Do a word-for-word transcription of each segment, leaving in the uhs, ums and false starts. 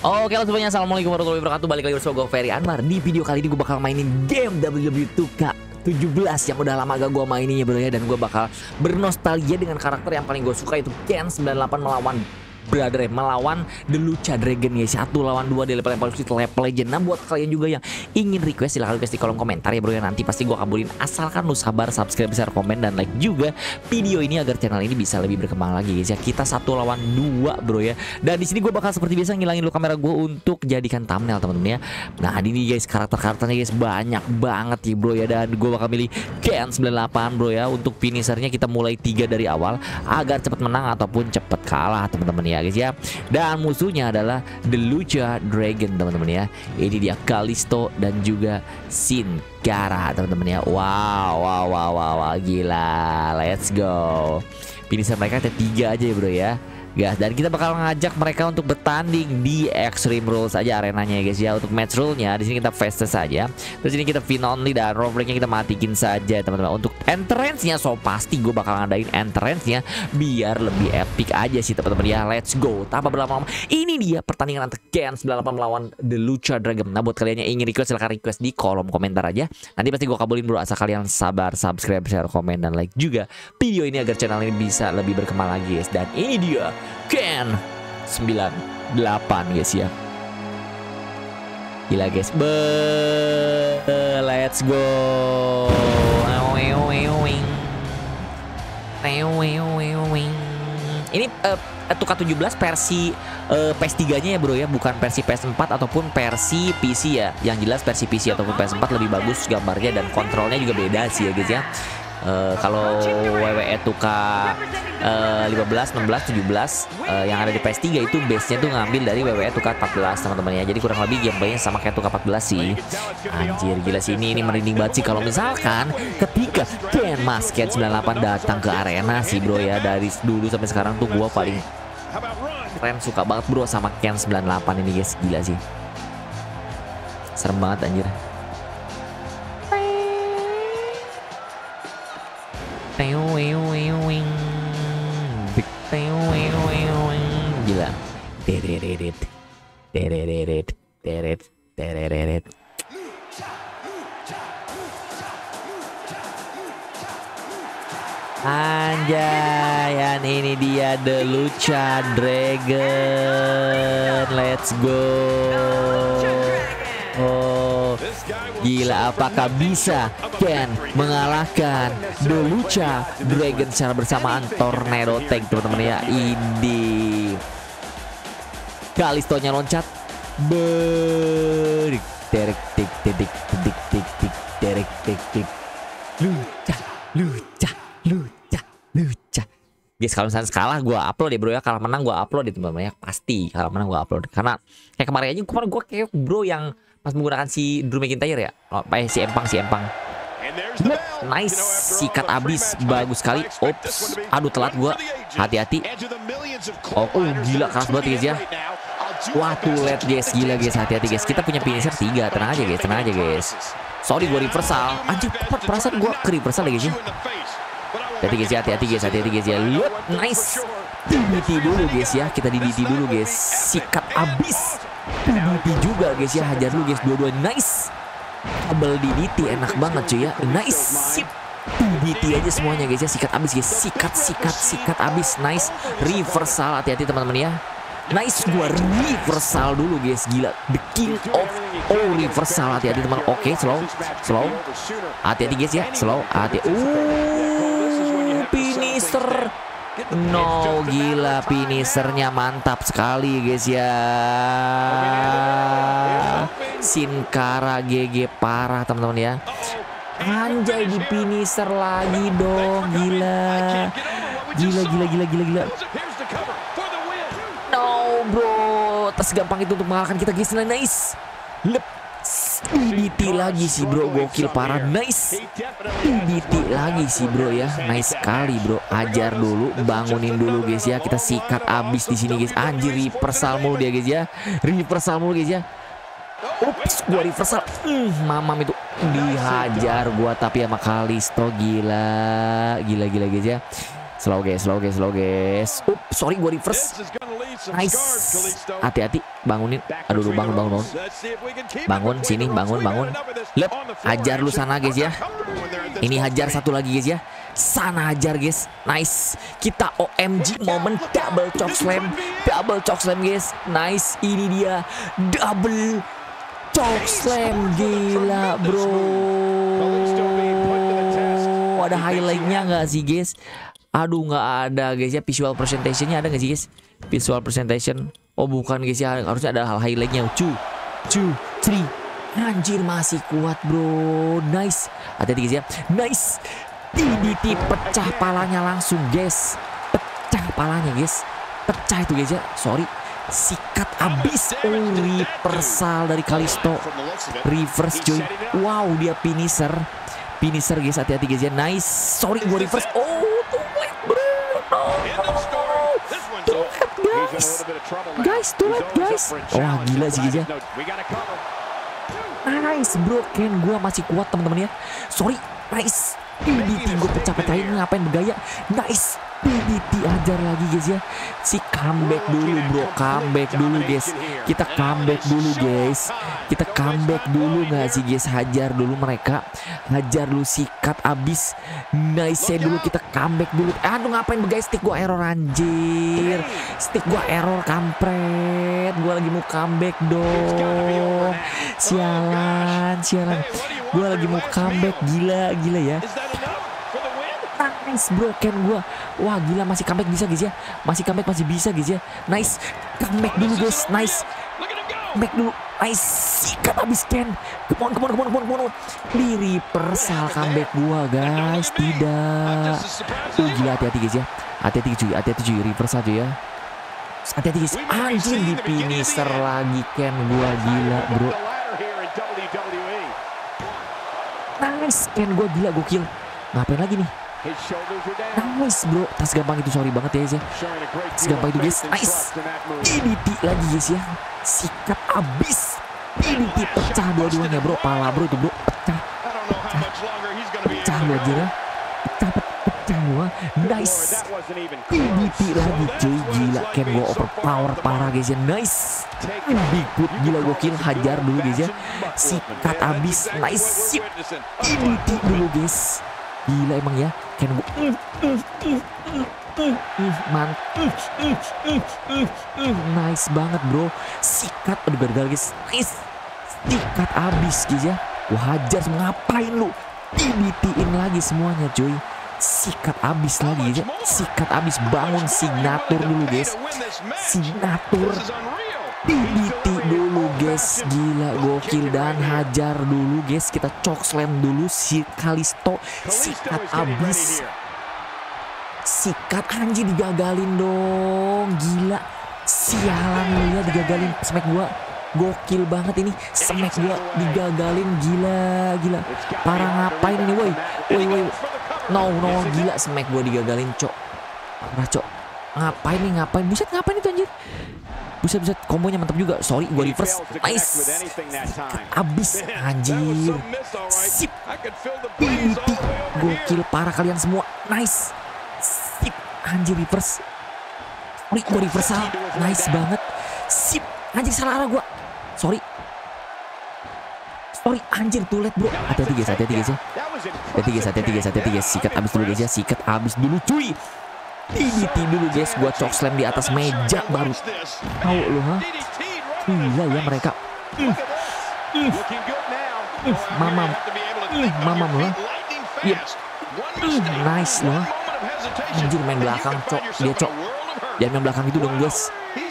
Oke langsung semuanya, assalamualaikum warahmatullahi wabarakatuh. Balik lagi bersama gue Ferry Anwar. Di video kali ini gue bakal mainin game W W E two K tujuh belas yang udah lama gak gue mainin ya bro ya. Dan gue bakal bernostalgia dengan karakter yang paling gue suka, itu Ken sembilan delapan melawan Brother melawan The Lucha Dragon guys. Satu lawan dua di level level level legend. Nah buat kalian juga yang ingin request, silahkan request di kolom komentar ya bro ya. Nanti pasti gue kabulin asalkan lu sabar, subscribe, share, komen, dan like juga video ini agar channel ini bisa lebih berkembang lagi guys ya. Kita satu lawan dua bro ya. Dan di sini gue bakal seperti biasa ngilangin dulu kamera gue untuk jadikan thumbnail teman-teman ya. Nah ini guys karakter-karakternya guys banyak banget ya bro ya. Dan gue bakal milih Ken sembilan delapan bro ya. Untuk finishernya kita mulai tiga dari awal agar cepat menang ataupun cepat kalah teman-teman ya guys ya. Dan musuhnya adalah The Lucha Dragon teman-teman ya. Ini dia Kalisto dan juga Sin Cara teman-teman ya. Wow, wow, wow, wow, wow, gila. Let's go. Finisher mereka ada tiga aja ya bro ya. Guys, dan kita bakal ngajak mereka untuk bertanding di Extreme Rules aja arenanya ya guys ya. Untuk match rule-nya di sini kita fastest saja. Terus ini kita win only dan roll break-nya kita matikin saja teman-teman. Untuk entrance-nya so pasti gue bakal ngadain entrance-nya biar lebih epic aja sih teman-teman ya. Let's go. Tanpa berlama-lama, ini dia pertandingan antara Ken sembilan delapan melawan The Lucha Dragon. Nah buat kalian yang ingin request silahkan request di kolom komentar aja. Nanti pasti gue kabulin bro, asal kalian sabar, subscribe, share, komen, dan like juga video ini agar channel ini bisa lebih berkembang lagi guys. Dan ini dia Ken sembilan delapan guys ya. Gila guys. Be let's go. Ini uh, two K tujuh belas versi uh, P S tiga nya ya bro ya, bukan versi P S empat ataupun versi P C ya. Yang jelas versi P C ataupun P S empat lebih bagus gambarnya dan kontrolnya juga beda sih ya guys ya. Uh, kalau W W E two K uh, lima belas, enam belas, tujuh belas uh, yang ada di P S tiga itu base-nya tuh ngambil dari W W E two K empat belas teman-teman ya. Jadi kurang lebih gameplaynya sama kayak two K empat belas sih. Anjir gila sih, ini ini merinding banget sih kalau misalkan ketika Ken Mas Ken sembilan delapan datang ke arena sih bro ya. Dari dulu sampai sekarang tuh gua paling keren, suka banget bro sama Ken sembilan delapan ini guys. Gila sih, serem banget anjir. Gila. Deret deret deret deret. Anjay, ini dia The Lucha Dragon. Let's go. Oh, gila, apakah bisa Ken mengalahkan The Lucha Dragon secara bersamaan? Tornado Tag teman-teman ya. Ini Kalistonya loncat, berik derek tik tik tik tik tik tik derek tik tik. Lucha lucha lucha lucha. Guys kalau misalnya kalah gue upload ya bro ya, kalah menang gue upload ya teman-teman ya. Pasti kalau menang gue upload, karena kayak kemarin aja kemarin gue kayak bro yang pas menggunakan si Drew McIntyre ya, oh, eh, si Empang si Empang. Nice, sikat abis, bagus sekali. Ops, aduh telat gua, hati-hati. Oh, oh gila keras banget guys ya. Wah tuh lihat guys, gila guys, hati-hati guys. Kita punya finisher tiga, tenang aja guys, tenang aja guys. Sorry gua reversal, anjir cepat perasaan gua ke reversal guys ya. Hati-hati guys ya, hati-hati guys, hati-hati guys ya. Look, nice. D D T dulu guys ya, kita D D T dulu guys, sikat abis. D D T juga guys ya, hajar lu guys dua-dua. Nice. Kabel D D T enak banget cuy ya. Nice. Sip. D D T aja semuanya guys ya, sikat abis guys. Sikat sikat sikat abis. Nice. Reversal, hati-hati teman-teman ya. Nice, gua reversal dulu guys. Gila, the king of all reversal. Hati-hati teman. Oke, okay, slow. Slow. Hati-hati guys ya, slow. Hati. Uh, finisher. No, gila, finishernya mantap sekali guys ya. Sin Cara G G parah teman-teman ya. Anjay, di finisher lagi dong. Gila. Gila gila gila gila gila. No bro, tas gampang itu untuk mengalahkan kita guys. Nice. Lep. D D T lagi sih bro, gokil parah. Nice. D D T lagi sih bro ya, nice sekali bro. Ajar dulu, bangunin dulu guys ya. Kita sikat abis di sini guys. Anjir, reversal mulu dia guys ya, reversal mulu guys ya. Ups, gua reversal. Mm, mamam itu dihajar gua tapi sama Kalisto. Gila, gila gila guys ya. Slow guys, slow guys, slow guys. Ups, sorry gua reverse. Nice. Hati-hati, bangunin. Aduh, aduh, bangun, bangun, bangun. Bangun sini, bangun, bangun. Lep, hajar lu sana guys ya. Ini hajar satu lagi guys ya. Sana hajar guys. Nice. Kita O M G moment double choke slam. Double choke slam guys. Nice. Ini dia double choke slam. Gila bro. Ada highlightnya nggak sih guys? Aduh, nggak ada guys ya. Visual presentationnya ada nggak sih guys? Visual presentation. Oh bukan guys ya. Harusnya ada hal highlightnya. Two, two, three. Anjir masih kuat bro. Nice. Hati-hati guys ya. Nice. D D T pecah palanya langsung guys. Pecah palanya guys. Pecah itu guys ya. Sorry. Sikat abis. Oh, reversal dari Kalisto. Reverse cuy. Wow, dia finisher. Finisher guys. Hati-hati guys ya. Nice. Sorry gue reverse. Oh too late bro. No. Too late guys. Guys too late guys. Wah gila sih guys ya. Nice bro. Ken gue masih kuat teman-teman ya. Sorry. Nice. D D T gue pecah-pecahin, ngapain bergaya. Nice. D D T ajar lagi guys ya. Si comeback dulu bro. Comeback dulu guys. Kita comeback dulu guys. Kita comeback dulu gak sih guys. Hajar dulu mereka. Hajar dulu, sikat abis. Nice dulu, kita comeback dulu. Aduh ngapain bergaya. Stick gue error anjir. Stick gue error kampret. Gue lagi mau comeback dong. Sialan. Sialan. Gue lagi mau comeback. Gila. Gila ya. Nice bro, Ken gue. Wah gila, masih comeback bisa guys ya. Masih comeback masih bisa guys ya. Nice. Comeback dulu guys. Nice. Comeback dulu. Nice. Sikat abis Ken. Come on, come on, come on, come on, come on. Di reversal comeback gue guys. Tidak. Oh gila, hati-hati guys ya. Hati-hati cuy. Hati-hati cuy. Reversal cuy ya. Hati-hati guys. Anjir, di finisher lagi Ken gue. Gila bro. Nice. Ken gue gila, gokil. Ngapain lagi nih? Nice bro. Tas gampang itu, sorry banget ya guys ya. Tas gampang itu guys. Nice. D D T lagi guys ya. Sikat abis. D D T pecah dua-duanya bro. Pala bro itu bro. Pecah. Pecah. Pecah lu aja ya. Pecah, pecah gua. Nice. D D T lagi cuy. Gila, Ken gua overpower parah guys ya. Nice. Bigfoot gila, gokil. Hajar dulu guys ya. Sikat abis. Nice. Sip. D D T dulu guys. Gila emang ya. Ken gue mantap. Nice banget bro. Sikat. Aduh gagal guys. Nice. Sikat abis guys ya. Wah hajar. Ngapain lu? D D T-in lagi semuanya cuy. Sikat abis lagi guys ya. Sikat abis. Bangun signatur dulu guys. Signatur D D T dulu guys. Gila gokil. Dan hajar dulu guys. Kita choke slam dulu si Kalisto. Sikat abis. Sikat anjir, digagalin dong. Gila. Sialan lu ya, digagalin smack gua. Gokil banget ini. Smack gua digagalin. Gila. Gila. Parah ngapain ini woi. Woi woi. No no. Gila smack gua digagalin cok. Parah cok. Ngapain nih, ngapain. Buset ngapain itu anjir. Buset buset, kombonya mantap juga. Sorry gue reverse. Nice. Abis anjir. Sip. D D T. Gokil parah kalian semua. Nice. Sip. Anjir reverse. Sorry gue reversal. Nice banget. Sip. Anjir salah arah gue. Sorry. Sorry anjir, too late bro. Hati-hati guys, hati-hati guys ya. Hati-hati guys, hati-hati guys, hati-hati guys. Sikat abis dulu guys ya. Sikat abis dulu cuy. D D T dulu guys, gua choke slam di atas meja baru. Tahu lu ha? Gila ya mereka. Uh, uh, uh, mamam, uh, mamam lu. Yep. Uh, nice lu. Anjir main belakang cok, dia cok. Jangan main belakang itu dong guys.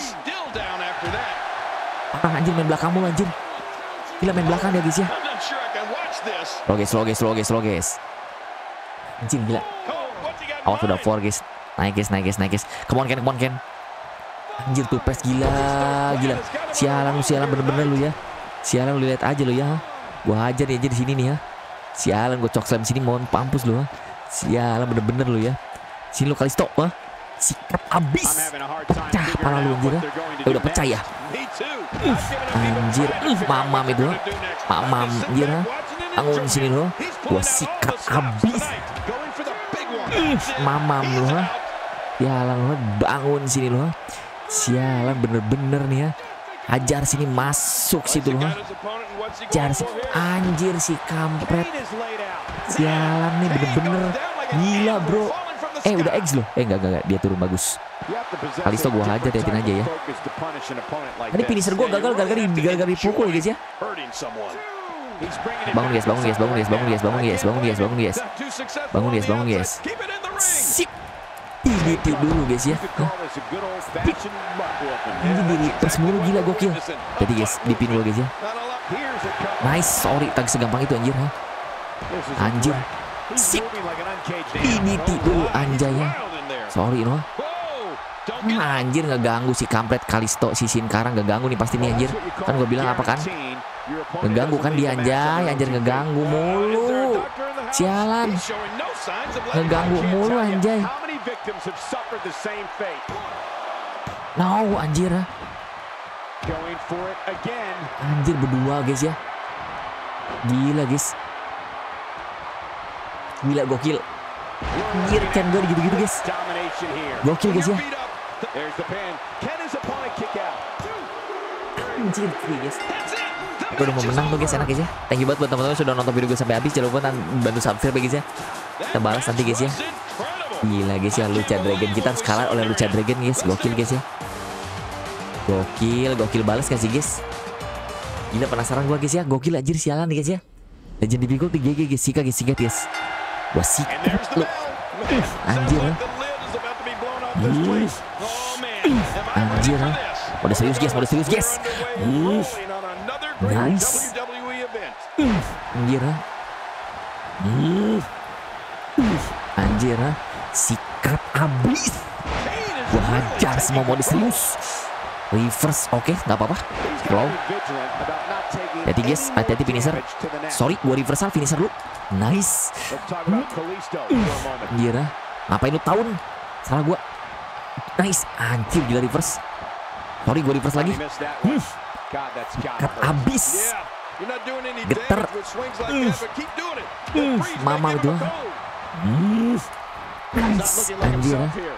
Parah anjir main belakang mulu anjir. Gila main belakang dia guys ya. Slow guys, slow guys, slow guys, slow guys. Anjir gila. Awas udah four guys. Naik guys, naik guys, naik guys. Come on Ken, come on Ken. Anjir tuh press gila, gila. Sialan lu, sialan bener-bener lu ya. Sialan lu, lihat aja lu ya. Gua hajar aja di sini nih ya. Sialan gua choke slam sini, mohon pampus lu ha. Sialan bener-bener lu ya. Sini lu Kalisto ha. Sikat abis. Pecah pala lu anjir ya. Eh, udah pecah ya. Uh, anjir, uh, mamam itu ha. Mamam anjir ha. Bangun sini lu. Gua sikat abis. Uh, mamam lu ha. Ya lalu bangun sini loh. Sialan bener-bener nih ya. Hajar sini, masuk situ loh. Hajar sih. Anjir si kampret. Sialan nih bener-bener. Gila bro. Eh udah X loh. Eh enggak, enggak, enggak. Dia turun bagus. Kalisto gua hajar, liatin aja ya. Tadi finisher gua gagal gara-gara gara-gara dipukul guys ya. Bangun guys, bangun guys, bangun guys, bangun guys, bangun guys, bangun guys, bangun guys. Bangun guys, bangun guys. Sip. Ini dulu guys ya. Ini diri terus mulu, gila gokil. Jadi guys, dipin dulu guys ya. Nice, sorry, tak segampang itu anjir ha. Anjir. Sip. Ini dulu anjay ya. Sorry no. Nah, anjir ngeganggu si kampret Kalisto, si Sin Cara ngeganggu nih pasti nih anjir. Kan gue bilang apa kan? Ngeganggu kan dia anjay, anjir ngeganggu mulu. Sialan. Ngeganggu mulu anjay. No anjir. Anjir berdua guys ya. Gila guys. Gila gokil. Anjir kan gue gitu-gitu guys. Gokil guys ya. Anjir guys. Gue udah mau menang tuh guys, enak guys ya. Thank you banget buat teman-teman sudah nonton video gue sampai habis. Jangan lupa bantu subscribe ya guys ya. Kita balas nanti guys ya. Gila guys ya, Lucha Dragon kita harus kalah oleh Lucha Dragon guys. Gokil guys ya. Gokil, gokil balas kan sih guys. Gila penasaran gue guys ya. Gokil anjir sialan nih guys ya. Legend difficulty G G guys, sikat guys, sikat guys. Wah sikat lu. Anjir. Anjir. Udah serius guys, udah serius guys. Nice. Anjir. Anjir. Sikat abis. Gua hajar semua mode serius. Reverse, oke, okay, nggak apa-apa. Slow. Hati-hati guys, hati-hati finisher. Sorry, gua reversal finisher lu. Nice. Anjir. Ngapain lu tahun? Salah gua. Nice, anjir gila reverse. Sorry, gua reverse lagi. Hmm. Sikat abis. Geter. Hmm. Hmm. Mama itu. Hmm. Nice, anjir.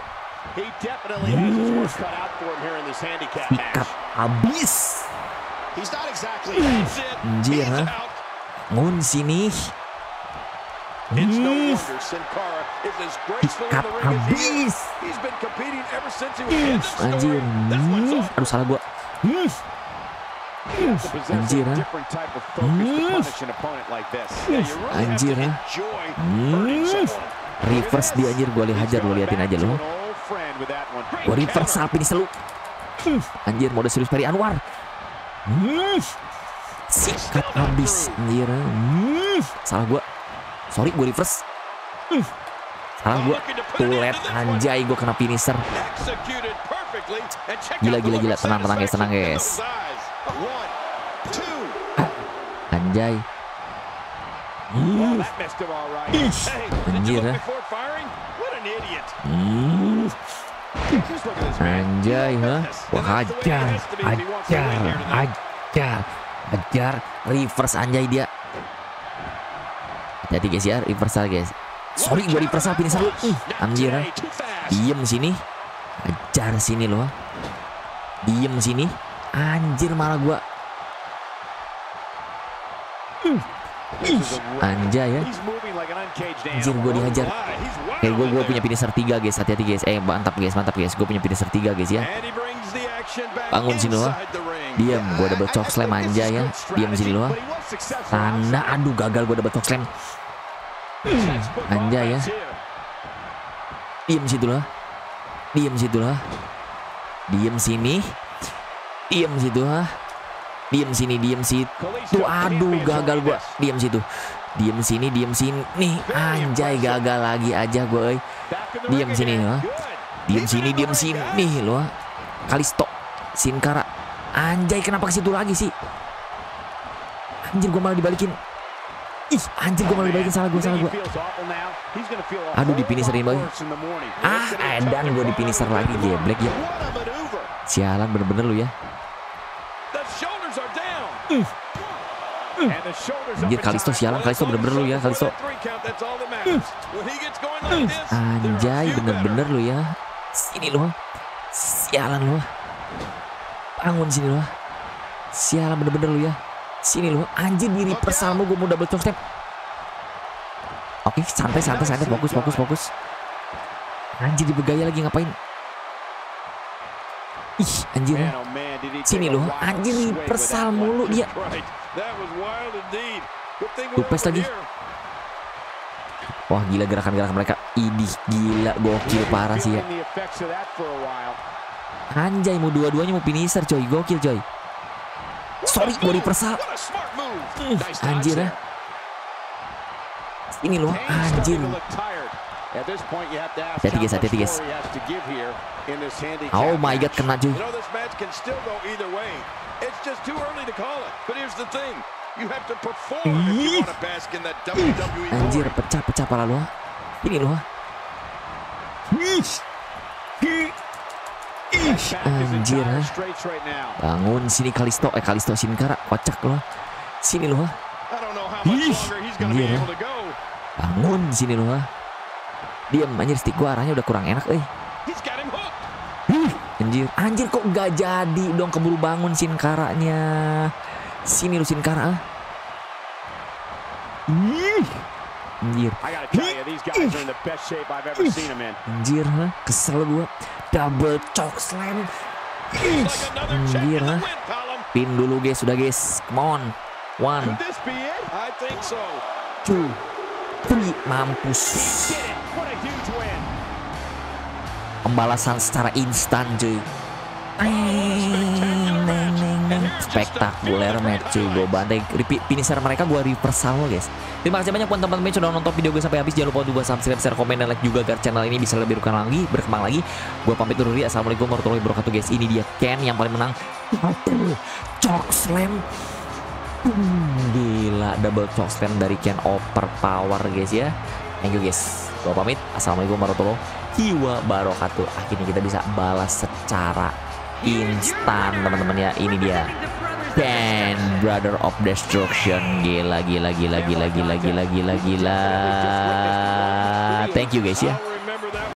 Hmm. Sikat abis. Anjir. Ngun sini. Hmm. Sikat abis. Hmm. Anjir. Hmm. Aduh salah gua. Hmm. Anjir. Hmm. Anjir. Hmm. Reverse dia anjir, gua lihat hajar, lu liatin aja lo. Gua reverse sapi nih selalu. Hmm. Anjir mode serius Ferry Anwar. Hmm. Sikat habis anjir. Hmm. Salah gua. Sorry gua reverse. Hmm. Salah gua. Tulet anjay, gua kena finisher. Gila gila gila, tenang tenang guys, tenang guys. Anjay. Hmm. Anjir ya. Hmm. Anjay ha. Wah hajar. Hajar. Hajar. Hajar. Reverse anjay dia. Hati-hati guys ya, reversal guys. Sorry gua reversal finisher lu. Anjir. Diem sini. Hajar sini loh. Diem sini. Anjir malah gua. Hmm. Anjay ya. Anjir gue dihajar. Kayak gue gue punya finisher tiga guys. Hati-hati guys. Eh mantap guys, mantap guys. Gue punya finisher tiga guys ya. Bangun sini loh. Diam, gue double choke slam anjay ya. Diam sini loh. Tanda, aduh gagal gue double choke slam. Hmm, anjay ya. Diam situ loh. Diam situ loh. Diam sini. Diam situ loh. Diam sini, diam situ. Aduh, gagal gua. Diam situ. Diam sini, diam sini. Nih, anjay gagal lagi aja gue. Diam sini loh. Diam sini, diam sini loh. Kalisto, Sin Cara. Anjay, kenapa ke situ lagi sih? Anjir, gua malah dibalikin. Ih, anjir gua malah dibalikin, salah gua, salah gua. Aduh, di finisherin lagi. Ah, edan gua di finisher lagi, geblek ya. Sialan bener-bener lu ya. Mm. Mm. Anjir Kalisto sialan, Kalisto bener-bener lu ya Kalisto. Mm. Mm. Anjay bener-bener lu ya. Sini lu. Sialan lu. Bangun sini lo. Sialan bener-bener lu ya. Sini lo. Anjir di reversal lu gue mau double choke step. Oke, santai santai santai fokus fokus fokus. Anjir dibegaya lagi ngapain? Ih, anjir. Sini lo. Anjir reversal mulu dia. Lupes lagi. Wah gila gerakan-gerakan mereka. Idih gila gokil parah sih ya. Anjay mau dua-duanya mau finisher coy. Gokil coy. Sorry gue reversal. uh, Anjir ya. Ini loh anjir. Hati guys, hati guys. Oh my god kena cuy. Anjir pecah-pecah pala lu. Ini loh. Anjir ha. Bangun sini Kalisto. Eh Kalisto Sin Cara. Kocak loh. Sini loh. Anjir ha. Bangun sini loh. Diam anjir, stick gua arahnya udah kurang enak eh. Anjir. Anjir kok gak jadi dong, keburu bangun Sin Cara-nya. Sini lu Sin Cara ah. Anjir. Anjir ha. Kesel gua. Double choke slam. Anjir ha. Pin dulu guys, sudah guys. Come on. One. Two. Three. Mampus. Pembalasan secara instan cuy. Spektakuler match cuy. Gue bantai finisher mereka, gue reversal lo guys. Terima kasih banyak buat teman-teman yang sudah nonton video gue sampai habis. Jangan lupa untuk subscribe, share, komen, dan like juga agar channel ini bisa lebih berkembang lagi, berkembang lagi. Gue pamit dulu ya. Assalamualaikum warahmatullahi wabarakatuh guys. Ini dia Ken yang paling menang. Choke slam. Gila double choke slam dari Ken, overpower guys ya. Thank you guys. Gue pamit. Assalamualaikum warahmatullahi wabarakatuh. Akhirnya kita bisa balas secara instan teman-teman ya. Ini dia Ken, Brother of Destruction. Gila gila gila gila gila gila gila gila. Thank you guys ya.